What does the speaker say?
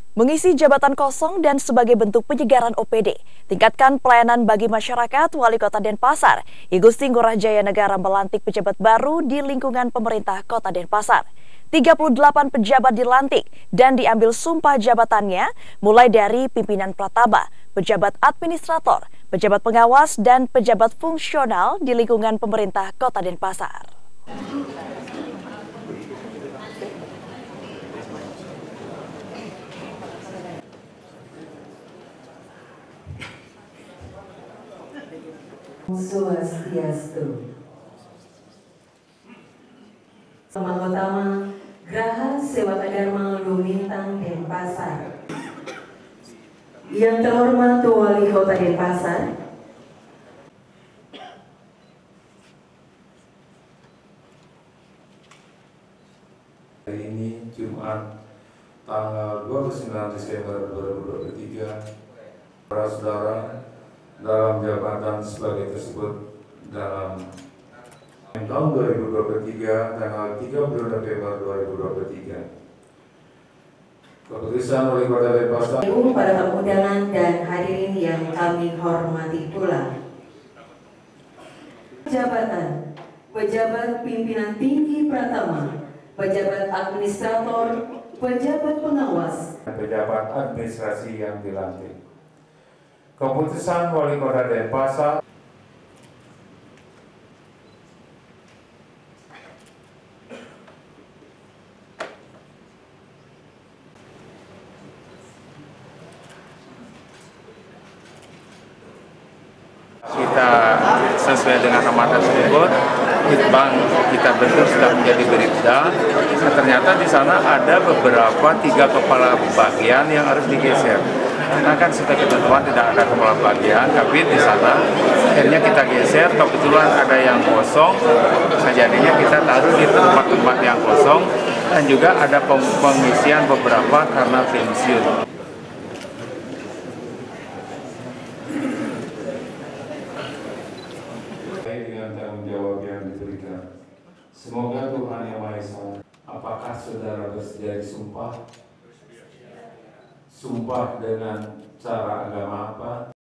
Mengisi jabatan kosong dan sebagai bentuk penyegaran OPD, tingkatkan pelayanan bagi masyarakat. Wali Kota Denpasar, I Gusti Ngurah Jaya Negara melantik pejabat baru di lingkungan pemerintah Kota Denpasar. 38 pejabat dilantik dan diambil sumpah jabatannya, mulai dari pimpinan prataba, pejabat administrator, pejabat pengawas, dan pejabat fungsional di lingkungan pemerintah Kota Denpasar. Swastiastu. Selamat utama Graha Sewata Dharma Lumintang Denpasar. Yang terhormat Wali Kota Denpasar, hari ini Jumat tanggal 29 Desember 2023, para saudara dalam jabatan sebagai tersebut dalam tahun 2023 tanggal 30 November 2023. Keputusan Wali Kota Denpasar. Ibu, para tamu undangan dan hadirin yang kami hormati pula. Jabatan pejabat pimpinan tinggi pratama, pejabat administrator, pejabat pengawas, Pejabat administrasi yang dilantik. Keputusan Wali Kota Denpasar. Kita sesuai dengan amanat tersebut, Litbang kita bentuk sudah menjadi Beribda. Nah, ternyata di sana ada beberapa 3 kepala bagian yang harus digeser. Karena kan sudah ketentuan tidak ada kepala bagian, tapi di sana akhirnya kita geser. Kebetulan ada yang kosong, nah jadinya kita taruh di tempat-tempat yang kosong, dan juga ada pengisian beberapa karena pensiun. Dengan tanggung jawab yang diberikan, semoga Tuhan Yang Maha Esa. Apakah saudara bersedia disumpah? Sumpah dengan cara agama apa?